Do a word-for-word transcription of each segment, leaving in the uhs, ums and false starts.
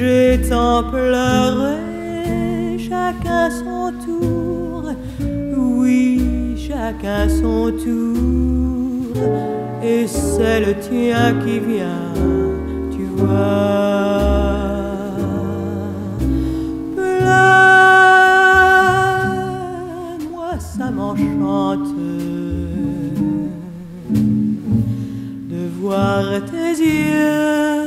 j'ai tant pleuré, chacun son tour, oui, chacun son tour, et c'est le tien qui vient, tu vois. Pleure, moi ça m'enchante de voir tes yeux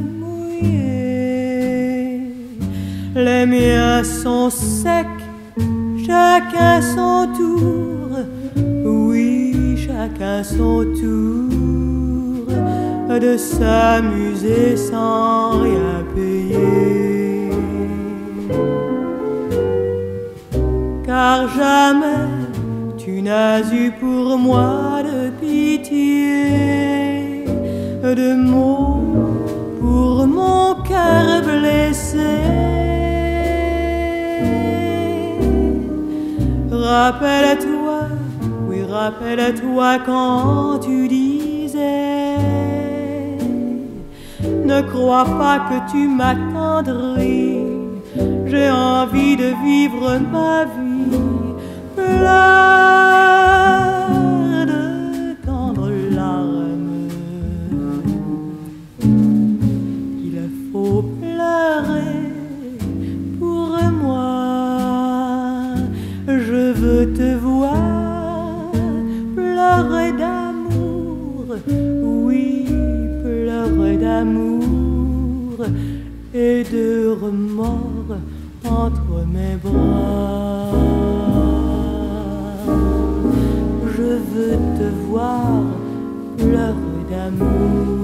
mouillés. Les miens sont secs, chacun son tour, oui, chacun son tour, de s'amuser sans rien payer. Car jamais tu n'as eu pour moi de pitié, de mots pour mon cœur blessé. Rappelle-toi, oui, rappelle-toi quand tu disais: ne crois pas que tu m'attendris, j'ai envie de vivre ma vie. Pleure de tendres larmes, il faut pleurer pour moi. Je veux te voir pleurer d'amour, oui, pleurer d'amour et de remords entre mes bras. Je veux te voir pleurer d'amour.